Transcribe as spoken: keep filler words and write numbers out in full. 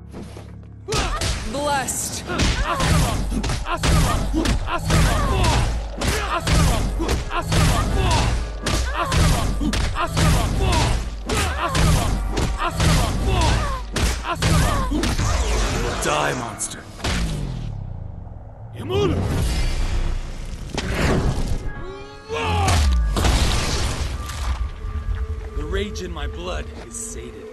Blessed. Die, monster. The rage in my blood is sated.